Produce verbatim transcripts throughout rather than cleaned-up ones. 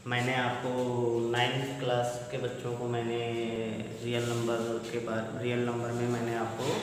मैंने आपको ninth class के बच्चों को मैंने रियल नंबर के बारे रियल नंबर में मैंने आपको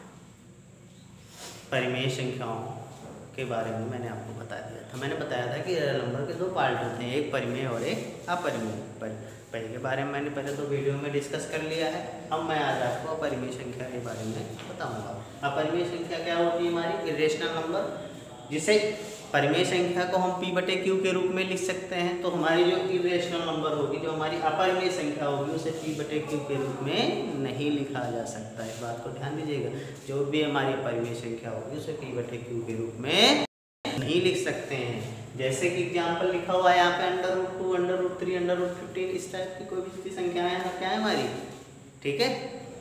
परिमेय संख्याओं के बारे में मैंने आपको बता दिया था। मैंने बताया था कि रियल नंबर के दो पार्ट होते हैं, एक परिमेय और एक अपरिमेय। परिमेय के बारे में मैंने पहले तो वीडियो में डिस्कस कर लिया है। अब मैं आज आपको अपरिमेय संख्या के बारे में बताऊंगा। अपरिमेय संख्या क्या होती है? हमारी इरेशनल नंबर, जिसे परिमेय संख्या को हम पी बटे क्यू के रूप में लिख सकते हैं। तो हमारी जो इरेशनल नंबर होगी, जो हमारी अपरिमेय संख्या होगी, उसे पी बटे क्यू के रूप में नहीं लिखा जा सकता। इस बात को ध्यान दीजिएगा। जो भी हमारी अपरिमेय संख्या होगी उसे पी बटे क्यू के रूप में नहीं लिख सकते हैं। जैसे कि एग्जाम्पल लिखा हुआ है यहाँ पे under root two, under root three, under root fifteen, इस टाइप की कोई भी संख्या है क्या है हमारी, ठीक है,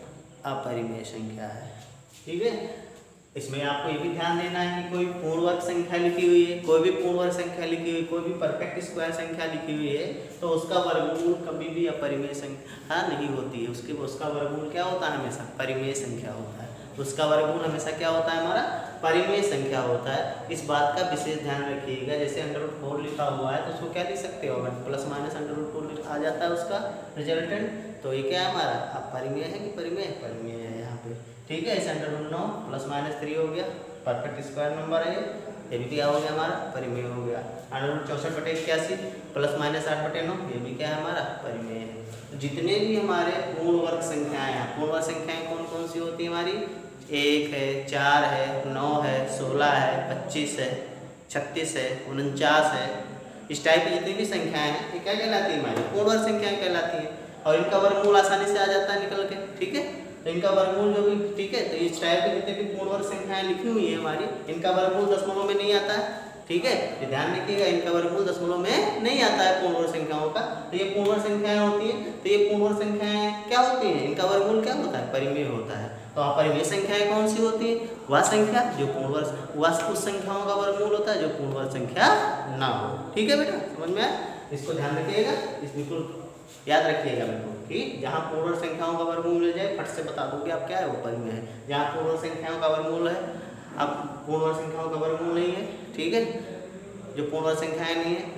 अपरिमेय संख्या है। ठीक है, इसमें आपको ये भी ध्यान देना है कि कोई पूर्ण वर्ग संख्या लिखी हुई है, कोई भी पूर्ण वर्ग संख्या लिखी हुई, कोई भी परफेक्ट स्क्वायर संख्या लिखी हुई है, तो उसका वर्गमूल कभी भी अपरिमेय संख्या नहीं होती है। उसके उसका वर्गमूल क्या होता है? हमेशा परिमेय संख्या होता है। उसका वर्गमूल हमेशा क्या होता है? हमारा परिमेय संख्या होता है। इस बात का विशेष ध्यान रखिएगा। जैसे अंडर रूट फोर लिखा हुआ है तो उसको क्या लिख सकते हो? Plus minus under root four आ जाता है उसका रिजल्टेंट। तो ये क्या है हमारा? अपरिमेय है कि परिमेय? परिमेय है यहाँ पे। ठीक है, ऐसे अंडर रूट नौ प्लस माइनस थ्री हो गया, परफेक्ट स्क्वायर नंबर है ये भी क्या हो गया? हमारा परिमेय हो गया। अंडर रूट चौसठ बटे इक्यासी प्लस माइनस आठ बटे नौ, ये भी क्या है? हमारा परिमेय है। जितने भी हमारे पूर्ण वर्ग संख्याएं हैं, पूर्ण वर्ग संख्याएं कौन कौन सी होती है हमारी? एक है, चार है, नौ है, सोलह है, पच्चीस है, छत्तीस है, उनचास है, इस टाइप की जितनी भी संख्याएं हैं ये क्या कहलाती है? हमारी पूर्ण वर्ग संख्याएं कहलाती हैं। और इनका वर्गमूल आसानी से आ जाता है निकल के। ठीक है, तो इनका वर्गमूल जो भी, ठीक है, तो इस टाइप के जितने भी पूर्ण वर्ग संख्याएं लिखी हुई है हमारी, इनका वर्गमूल दशमलव में नहीं आता है। ठीक है, ये ध्यान रखिएगा, इनका वर्गमूल दशमलव में नहीं आता है पूर्ण वर्ग संख्याओं का। तो ये पूर्ण वर्ग संख्याएं होती है। तो ये पूर्ण वर्ग संख्याएं क्या होती हैं? इनका वर्गमूल क्या होता है? परिमेय होता है। तो अपरिमेय संख्याएं कौन सी होती है? वह संख्या जो पूर्ण वर्ग वह उस संख्याओं का वर्गमूल होता है जो पूर्ण वर्ग संख्या ना हो। ठीक है बेटा, समझ में आया? इसको ध्यान रखिएगा, इस बिल्कुल याद रखिएगा बिल्कुल कि जहाँ पूर्ण वर्ग संख्याओं का वर्गमूल मिल जाए फट से बता दोगे आप क्या है, वो परिमेय है। जहाँ पूर्ण वर्ग संख्याओं का वर्गमूल है, अब पूर्ण वर्ग संख्याओं का वर्गमूल नहीं है, ठीक है, जो पूर्ण वर्ग संख्याएं नहीं है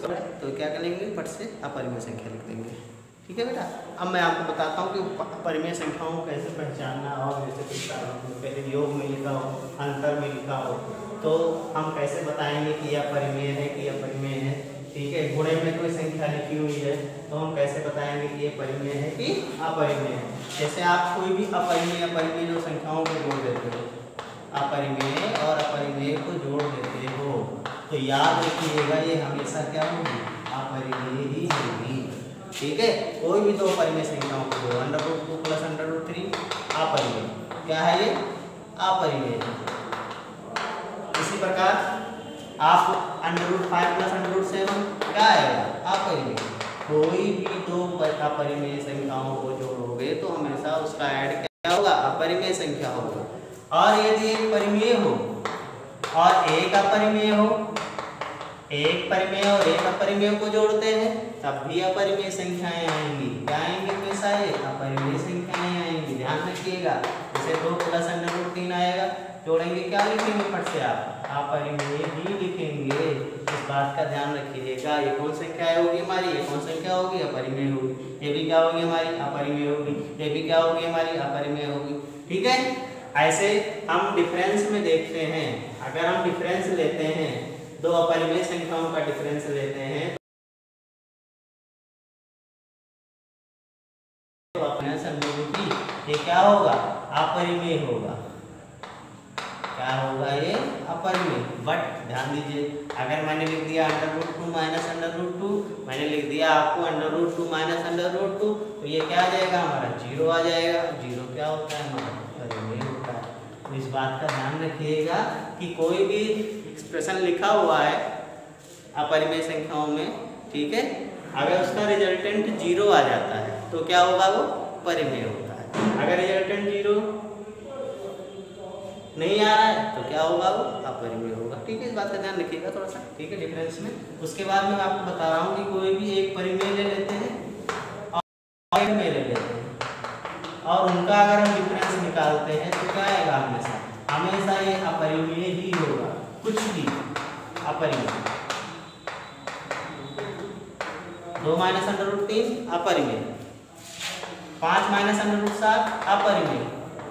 तो क्या करेंगे? फट से अपरिमेय संख्या लिख देंगे। ठीक है बेटा, अब मैं आपको बताता हूँ कि अपरिमेय संख्याओं को कैसे पहचानना। और जैसे पहले योग में लिखा हो, अंतर में लिखा हो, तो हम कैसे बताएंगे कि यह परिमेय है कि अपरिमेय है। ठीक है, गुणे में कोई संख्या लिखी हुई है तो हम कैसे बताएंगे कि ये परिमेय है कि अपरिमेय है। जैसे आप कोई भी अपरिमेय अपरिमेय जो संख्याओं को जोड़ देते हो, अपरिमेय और अपरिमेय को जोड़ देते हो, तो याद रखिएगा ये हमेशा क्या होगी? अपरिमेय ही होगी। ठीक है, कोई भी दो परिमेय संख्याओं को जोड़ो, under root two plus under root three अपरिमेय, क्या है ये? अपरिमेय। इसी प्रकार आप under root five plus under root seven क्या आएगा? अपरिमेय। कोई भी दो अपरिमेय संख्याओं को जोड़ोगे तो हमेशा उसका ऐड क्या होगा? अपरिमेय संख्या होगा। और यदि एक परिमेय हो और एक अपरिमेय हो, एक परिमेय और एक अपरिमेय को जोड़ते हैं तब भी अपरिमेय संख्याएं आएंगी। क्या आएंगी? हमेशा ये अपरिमेय संख्याएं आएंगी। ध्यान रखिएगा, जैसे दो प्लस अंडर रूट तीन आएगा, जोड़ेंगे क्या लिखेंगे? फट से आप अपरिमेय ही लिखेंगे। इस बात का ध्यान रखिएगा। ये कौन संख्या होगी हमारी? ये कौन संख्या होगी? अपरिमेय होगी। ये भी क्या होगी हमारी? अपरिमेय होगी। ये भी क्या होगी हमारी? अपरिमेय होगी। ठीक है, ऐसे हम डिफरेंस में देखते हैं। अगर हम डिफरेंस लेते हैं, दो अपरिमेय संख्याओं का डिफरेंस लेते हैं तो अपने संबंधी ये क्या होगा? अपरिमेय होगा। क्या होगा? ये अपरिमेय। बट ध्यान दीजिए, अगर मैंने लिख दिया under root two minus under root two, मैंने लिख दिया आपको under root two minus under root two, तो ये क्या आ जाएगा हमारा? जीरो आ जाएगा। जीरो क्या होता है हमारा? अपरिमेय होता है। तो इस बात का ध्यान रखिएगा कि कोई भी एक्सप्रेशन लिखा हुआ है अपरिमेय संख्याओं में, ठीक है, अगर उसका रिजल्टेंट जीरो आ जाता है तो क्या होगा? वो परिमेय होता है। अगर रिजल्टेंट जीरो नहीं आ रहा है तो क्या होगा? वो अपरिमेय होगा। ठीक है, इस बात का ध्यान रखिएगा थोड़ा सा। ठीक है, डिफरेंस में। उसके बाद मैं आपको बता रहा हूँ कि कोई भी एक परिमेय ले लेते हैं और एक में ले लेते हैं, और उनका अगर हम डिफरेंस निकालते हैं तो क्या आएगा? हमेशा हमेशा ये अपरिमेय ही होगा। कुछ भी अपरिमेय। दो माइनस अंडर रूट तीन अपरिमेय, पाँच माइनस अंडर रूट सात अपरिमेय,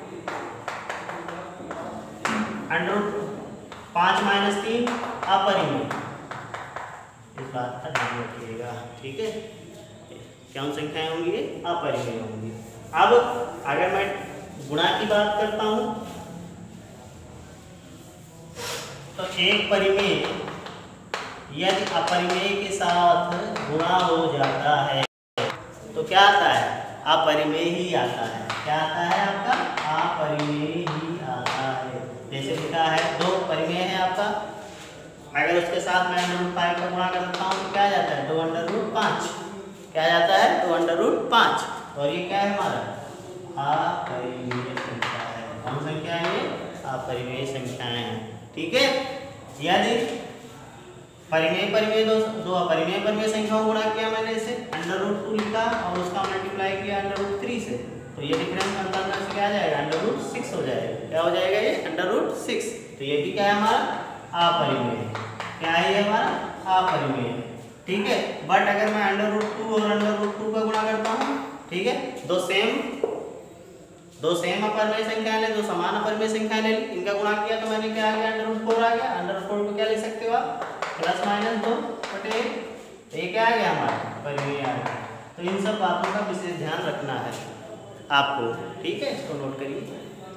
अंडर रूट पाँच माइनस तीन अपरिमेय। इस बात का ध्यान रखिएगा, ठीक है। कौन संख्याएं होंगी? अपरिमेय होंगी। अब अगर मैं गुणा की बात करता हूं तो एक परिमेय यदि अपरिमेय के साथ गुणा हो जाता है तो क्या आता है? अपरिमेय ही आता है। क्या आता है आपका? अपरिमेय ही आता है। जैसे लिखा है दो परिमेय है आपका, अगर उसके साथ मैं अंडर रूट फाइव का गुणा करता हूँ तो क्या जाता है? दो अंडर रूट पाँच। क्या जाता है? दो अंडर रूट पाँच। और ये क्या है हमारा? अपरिमेय संख्या है। कौन संख्या है ये? अपरिमेय संख्याएं हैं, ठीक है। यदि परिमेय परिमेय दो दो अपरिमेय परिमेय संख्याओं गुणा किया मैंने, इसे अंडर रूट टू लिखा और उसका मल्टीप्लाई किया अंडर रूट थ्री से, तो ये डिफरेंस अंतर से क्या आ जाएगा? अंडर रूट सिक्स हो जाएगा। क्या हो जाएगा ये? Under root six. तो ये भी क्या है हमारा? अपरिमेय। क्या है ये हमारा? अपरिमेय, ठीक है। बट अगर मैं अंडर रूट टू और अंडर रूट टू का गुणा करता हूँ, ठीक है, दो सेम दो सेम अपरिमेय संख्याएं ले, दो समान अपरिमेय संख्याएं ले ली, इनका गुणा किया तो मैंने क्या आ गया? अंडर रूट फोर आ गया। अंडर रूट फोर को क्या ले सकते हो आप? प्लस माइनस दो बटे एक। ये क्या आ गया हमारा? परिमेय आ गया। तो इन सब बातों का विशेष ध्यान रखना है आपको, ठीक है। इसको नोट करिए।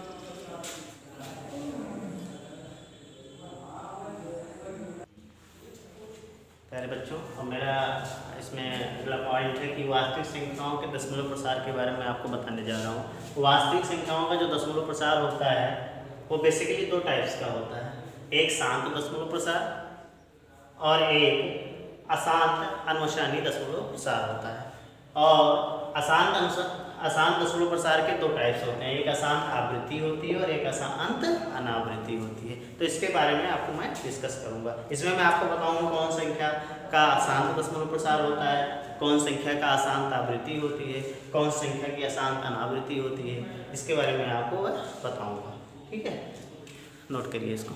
प्यारे बच्चों, और मेरा इसमें अगला पॉइंट है कि वास्तविक संख्याओं के दशमलव प्रसार के बारे में आपको बताने जा रहा हूँ। वास्तविक संख्याओं का जो दशमलव प्रसार होता है वो बेसिकली दो टाइप्स का होता है। एक शांत दशमलव प्रसार और एक अशांत अनुशानी दशमलव प्रसार होता है। और अशांत अनुसार अशांत दशमलव प्रसार के दो टाइप्स होते हैं, एक अशांत आवृत्ति होती है और एक अशांत अनावृत्ति होती है। तो इसके बारे में आपको मैं डिस्कस करूंगा। इसमें मैं आपको बताऊंगा कौन संख्या का अशांत दशमलव प्रसार होता है, कौन संख्या का अशांत आवृत्ति होती है, कौन संख्या की अशांत अनावृत्ति होती है। इसके बारे में आपको बताऊंगा, ठीक है। नोट करिए इसको।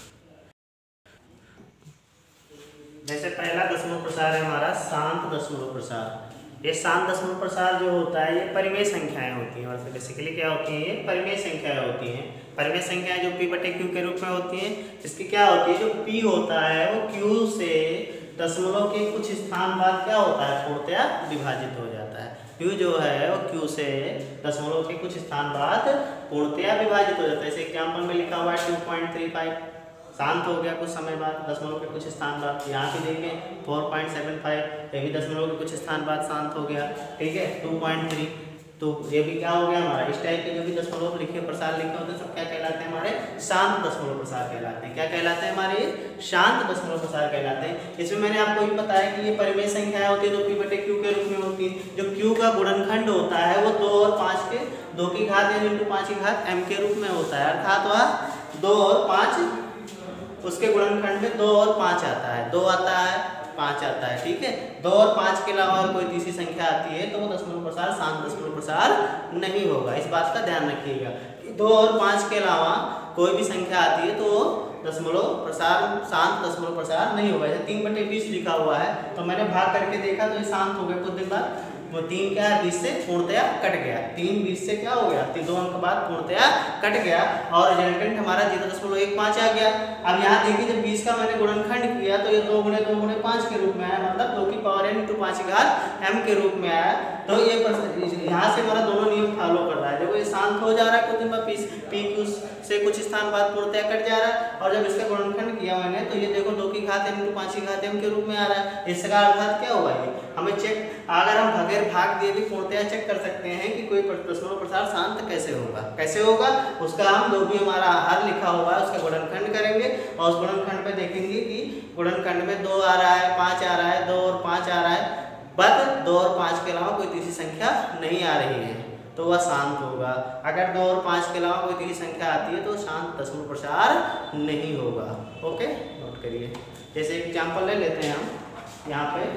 जैसे पहला दशमलव प्रसार है हमारा शांत दशमलव प्रसार। ये शांत दशमलव प्रसार जो होता है ये परिमेय संख्याएं होती हैं, और बेसिकली क्या होती हैं? ये परिमेय संख्याएं होती हैं। परिमेय संख्याएं जो पी बटे क्यू के रूप में होती हैं, इसकी क्या होती है? जो पी होता है वो क्यू से दशमलव के कुछ स्थान बाद क्या होता है? पूर्णतया विभाजित हो जाता है। क्यू जो है वो क्यू से दशमलव के कुछ स्थान बाद पूर्णतया विभाजित हो जाता है। जैसे एग्जाम्पल में लिखा हुआ है टू पॉइंट थ्री फाइव, शांत हो गया कुछ समय बाद, दशमलव के कुछ स्थान बाद। यहाँ पे देखें फोर पॉइंट सेवन फाइव, ये भी दशमलव के कुछ स्थान बाद शांत हो गया, ठीक है। टू पॉइंट थ्री, तो ये भी क्या हो गया हमारा? इस टाइप के जो भी दशमलव लिखे प्रसार लिखे होते हैं सब क्या कहलाते हैं? हमारे शांत दशमलव प्रसार कहलाते हैं। क्या कहलाते हैं? हमारे शांत दशमलव प्रसार कहलाते हैं। इसमें मैंने आपको ये बताया कि ये परिमेय संख्याएं होती है, तो पी बटे क्यू के रूप में होती है। जो क्यू का गुणनखंड होता है वो दो और पाँच के दो की घात एन इंटू पाँच की घात एम के रूप में होता है, अर्थात वह दो और पाँच, उसके गुणनखंड में दो और पाँच आता है, दो आता है पाँच आता है, ठीक है। दो और पाँच के अलावा और कोई तीसरी संख्या आती है तो वो दशमलव प्रसार शांत दशमलव प्रसार नहीं होगा। इस बात का ध्यान रखिएगा। दो और पाँच के अलावा कोई भी संख्या आती है तो वो दशमलव प्रसार शांत दशमलव प्रसार नहीं होगा। जैसे तीन बटे बीस लिखा हुआ है तो मैंने भाग करके देखा तो ये शांत हो गया कुछ दिन बाद, वो तीन क्या है? बीस से पूर्णतया कट गया। तीन बीस से क्या हो गया? दो अंक बाद पूर्णतया कट गया और रिजल्टेंट हमारा जीरो दशमलव एक पाँच आ गया। अब यहाँ देखिए जब बीस का मैंने गुणनखंड किया तो ये दो गुणे दो गुणे पाँच के रूप में आया, मतलब दो की पावर एन इंटू पाँच की घात एम के रूप में आया। तो ये यहाँ से हमारा दोनों नियम फॉलो कर रहा है। देखो ये शांत हो जा रहा है कुछ दिन बाद, पी क्यू से कुछ स्थान बाद पूर्णतया कट जा रहा है, और जब इसका गुणनखंड किया मैंने तो ये देखो दो की घात एन इंटू पाँच की घात एम के रूप में आ रहा है। इसका अर्थात क्या हुआ? ये हमें चेक, अगर हम बगैर भाग दिए भी पूर्णतया चेक कर सकते हैं कि कोई दशमलव प्रसार शांत कैसे होगा। कैसे होगा उसका हम जो भी हमारा हर लिखा हुआ है उसका गुणनखंड करेंगे और उस गुणनखंड पे देखेंगे कि गुणनखंड में दो आ रहा है, पाँच आ रहा है, दो और पाँच आ रहा है, बट दो और पाँच के अलावा कोई तीसरी संख्या नहीं आ रही है तो वह शांत होगा। अगर दो और पाँच के अलावा कोई तीसरी संख्या आती है तो शांत दशमलव प्रसार नहीं होगा। ओके, नोट करिए। जैसे एग्जाम्पल ले लेते हैं हम यहाँ पे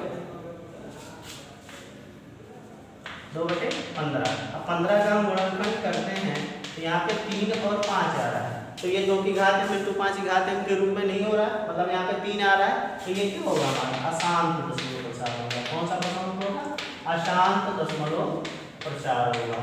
दो बटे पंद्रह। अब पंद्रह का हम गुणनखंड करते हैं तो यहाँ पे तीन और पाँच आ रहा है, तो ये दो की घात एम इंटू पाँच की घात एम के रूप में नहीं हो रहा है, मतलब यहाँ पे तीन आ रहा है, तो ये क्या होगा हमारा अशांत दशमलव प्रसार होगा। कौन सा प्रसार होगा? अशांत दशमलव प्रसार होगा।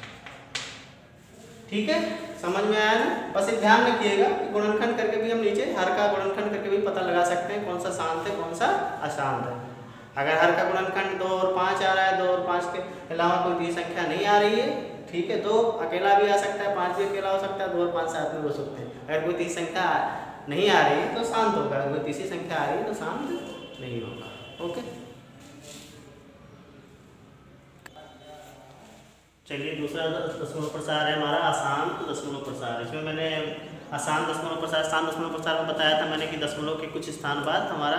ठीक है, समझ में आया ना? बस एक ध्यान रखिएगा कि गुणनखंड करके भी हम नीचे हर का गुणनखंड करके भी पता लगा सकते हैं कौन सा शांत है कौन सा अशांत है। अगर हर का गुणनखंड दो और पाँच आ रहा है, दो और पाँच के अलावा कोई तीसरी संख्या नहीं आ रही है, ठीक है, दो अकेला भी आ सकता है, पाँच भी अकेला हो सकता है, दो और पाँच साथ में हो सकते हैं। अगर कोई तीसरी संख्या नहीं आ रही है तो शांत होगा, अगर कोई तीसरी संख्या आ रही है तो शांत नहीं होगा। ओके, चलिए दूसरा दशमलव प्रसार है हमारा अशांत दशमलव प्रसार। इसमें मैंने अशांत दशमलव प्रसार शांत दशमलव प्रसार में बताया था मैंने कि दशमलव के कुछ स्थान बाद हमारा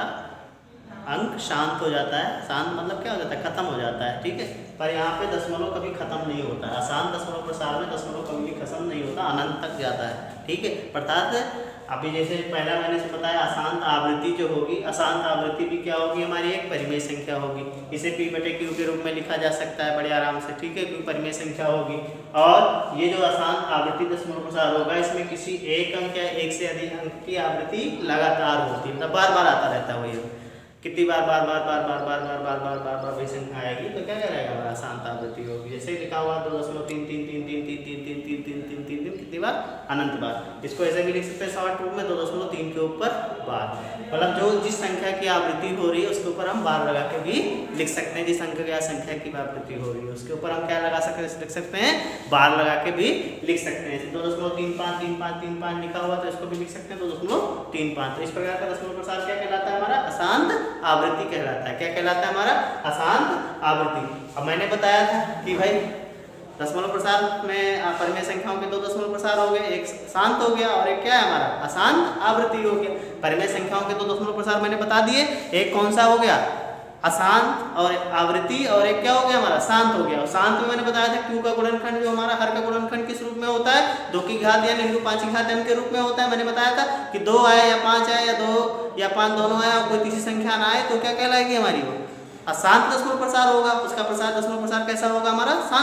अंक शांत हो जाता है। शांत मतलब क्या हो जाता है? खत्म हो जाता है। ठीक है, पर यहाँ पे दशमलव कभी खत्म नहीं होता है। अशांत दशमलव प्रसार में दशमलव कभी भी खत्म नहीं होता, अनंत तक जाता है। ठीक है, अर्थात अभी जैसे पहला मैंने से बताया अशांत आवृत्ति जो होगी, अशांत आवृत्ति भी क्या होगी? हमारी एक परिमेय संख्या होगी। इसे पी बटे क्यू के रूप में लिखा जा सकता है बड़े आराम से। ठीक है, क्योंकि परिमेय संख्या होगी। और ये जो अशांत आवृत्ति दशमलव प्रसार होगा, इसमें किसी एक अंक या एक से अधिक अंक की आवृत्ति लगातार होती है, मतलब बार बार आता रहता है वही। कितनी बार बार बार बार बार बार बार बार बार बार बार वही संख्या आएगी तो क्या रहेगा? हमारा अशांत आवृत्ति होगी। जैसे लिखा हुआ दो दशमलव तीन तीन तीन तीन तीन तीन तीन तीन तीन तीन तीन तीन कितनी बार? अनंत बार। इसको ऐसे भी लिख सकते हैं शॉर्ट रूप में दो दशमलव तीन के ऊपर बार, मतलब जो जिस संख्या की आवृत्ति हो रही है उसके ऊपर हम बार लगा के भी लिख सकते हैं। जिस अंक या संख्या की आवृत्ति हो रही है उसके ऊपर हम क्या लगा सकते हैं? लिख सकते हैं बार लगा के भी लिख सकते हैं। दो दशमलव तीन पाँच तीन पाँच तीन पाँच लिखा हुआ तो इसको भी लिख सकते हैं दो दशमलव तीन पाँच। तो इस प्रकार का दशमलव प्रसार क्या कहलाता है? हमारा अशांत आवृत्ति कहलाता है। क्या कहलाता है? हमारा अशांत आवृत्ति। अब मैंने बताया था कि भाई दशमलव प्रसार में परिमेय संख्याओं के दो दशमलव प्रसार हो गए, एक शांत हो गया और एक क्या है हमारा? अशांत आवृत्ति हो गया। परिमेय संख्याओं के दो दशमलव प्रसार मैंने बता दिए, एक कौन सा हो गया? अशांत और आवृत्ति, और एक क्या हो गया? हमारा शांत हो गया। और शांत में मैंने बताया था क्यू का गुणनखंड जो हमारा हर का गुणनखंड किस रूप में होता है? दो की घात या इंटू पाँच की घात एम के रूप में होता है। मैंने बताया था कि दो आए या पाँच आए या दो या पाँच दोनों आए और कोई तीसरी संख्या ना आए तो क्या कहलाएगी हमारी? वो अशांत दशमलव प्रसार होगा। उसका प्रसार दशमलव प्रसार कैसा होगा? हमारा शांत।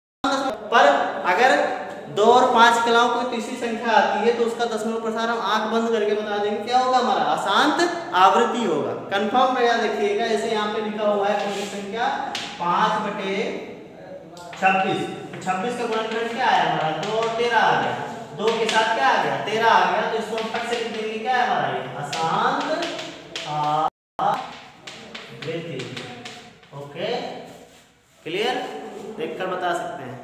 पर अगर दो और पाँच के अलावा कोई तीसरी संख्या आती है तो उसका दशमलव प्रसार हम आंख बंद करके बता देंगे क्या होगा? हमारा अशांत आवृत्ति होगा। कंफर्म रहेगा। देखिएगा जैसे यहाँ पे लिखा हुआ है कोई संख्या पाँच बटे छब्बीस, छब्बीस का गुणनखंड क्या आया हमारा? दो और तेरह आ गया, दो के साथ क्या आ गया? तेरह आ गया। तो इसको हम फट से लिख देंगे क्या है हमारा? ये अशांत आवृत्ति। Okay, clear? देखकर बता सकते हैं।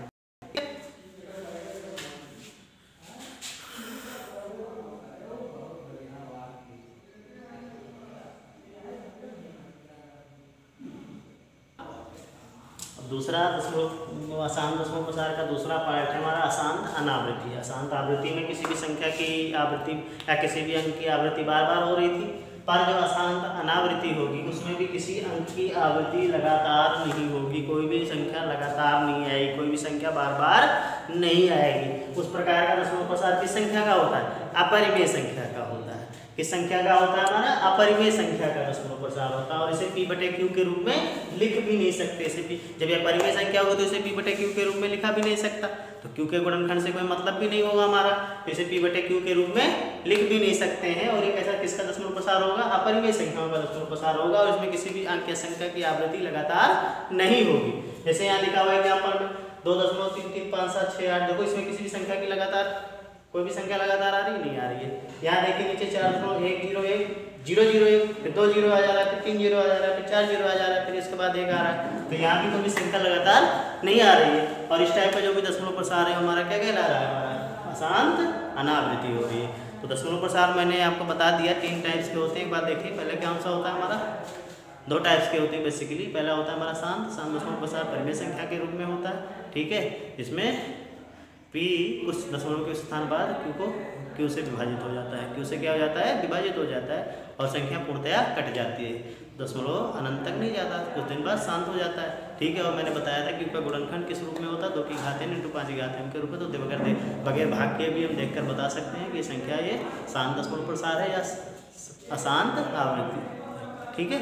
दूसरा दशमलव अशांत दशमलव प्रसार का दूसरा पार्ट है हमारा अशांत अनावृत्ति। अशांत आवृत्ति में किसी भी संख्या की आवृत्ति या किसी भी अंक की आवृत्ति बार बार हो रही थी, पर जो अशांत अनावृत्ति होगी उसमें भी किसी अंक की आवृत्ति लगातार नहीं होगी। कोई भी संख्या लगातार नहीं आएगी, कोई भी संख्या बार बार नहीं आएगी। उस प्रकार का दशमलव प्रसार किस संख्या का होता है? अपरिमेय संख्या का होता है। किस संख्या का होता है? हमारा अपरिमेय संख्या का दशमलव प्रसार होता है। और इसे पी बटे क्यू के रूप में लिख भी नहीं सकते। इसे पी जब यह परिमेय संख्या होगी तो इसे पी बटे क्यू के रूप में लिखा भी नहीं सकता, तो क्यू के गुणनखंड से कोई मतलब भी नहीं होगा हमारा, तो इसे पी बटे क्यू के रूप में लिख भी नहीं सकते हैं। और ये कैसा किसका दशमलव प्रसार होगा? अपरिमेय संख्याओं का दशमलव प्रसार होगा। और इसमें किसी भी अंक या संख्या की आवृत्ति लगातार नहीं होगी। जैसे यहाँ लिखा हुआ है एग्जाम्पल में दो दशमलव तीन तीन पाँच सात छः आठ, देखो इसमें किसी भी संख्या की लगातार कोई भी संख्या लगातार आ रही है? नहीं आ रही है। यहाँ देखिए नीचे चार दशमलव एक जीरो एक जीरो जीरो एक, फिर दो जीरो आ जा रहा है, फिर तीन जीरो आ जा रहा है, फिर चार जीरो आ जा रहा है, फिर इसके बाद एक आ रहा है। तो यहाँ भी कोई भी संख्या लगातार नहीं आ रही है। और इस टाइप का जो भी दशमलव प्रसार है हमारा क्या कहला रहा है? हमारा अशांत अनावृत्ति हो रही है। तो दशमलव प्रसार मैंने आपको बता दिया तीन टाइप्स के होते हैं। एक बात देखिए, पहले कौन सा होता है हमारा? दो टाइप्स के होते हैं बेसिकली। पहला होता है हमारा शांत शांत दशमलव प्रसार परिमेय संख्या के रूप में होता है। ठीक है, इसमें पी उस दशमलव के स्थान बाद क्यू को क्यू से विभाजित हो जाता है। क्यू से क्या हो जाता है? विभाजित हो जाता है और संख्या पूर्णतया कट जाती है। दशमलव अनंत तक नहीं जाता, कुछ दिन बाद शांत हो जाता है। ठीक है, और मैंने बताया था क्यू का गुणनखंड किस रूप में होता है? दो की घात एन इंटू पाँच की घात एम के रूप में। तो बगैर दे बगैर भाग के भी हम देखकर बता सकते हैं कि ये संख्या ये शांत दशमलव प्रसार है या अशांत आवृत्ति। ठीक है,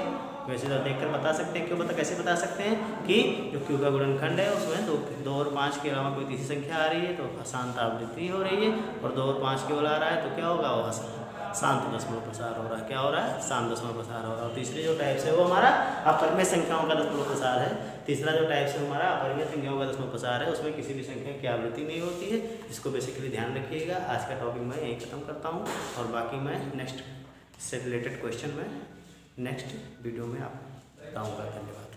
वैसे तो देखकर बता सकते हैं। क्यों बता कैसे बता सकते हैं कि जो क्यू का गुणनखंड है उसमें दो दो और पाँच के अलावा कोई तीसरी संख्या आ रही है तो अशांत आवृत्ति हो रही है, और दो और पाँच केवल आ रहा है तो क्या होगा, वो शांत दशमलव प्रसार हो रहा है। क्या हो रहा है, शांत दशमलव प्रसार हो रहा है। और तीसरी जो टाइप्स है वो हमारा अपरिमेय संख्याओं का दशमलव प्रसार है। तीसरा जो टाइप्स है हमारा अपरिमेय संख्याओं का दशमलव प्रसार है, उसमें किसी भी संख्या की आवृत्ति नहीं होती है। इसको बेसिकली ध्यान रखिएगा। आज का टॉपिक मैं यहीं खत्म करता हूँ, और बाकी मैं नेक्स्ट इससे रिलेटेड क्वेश्चन में नेक्स्ट वीडियो में आप बताऊँगा। धन्यवाद।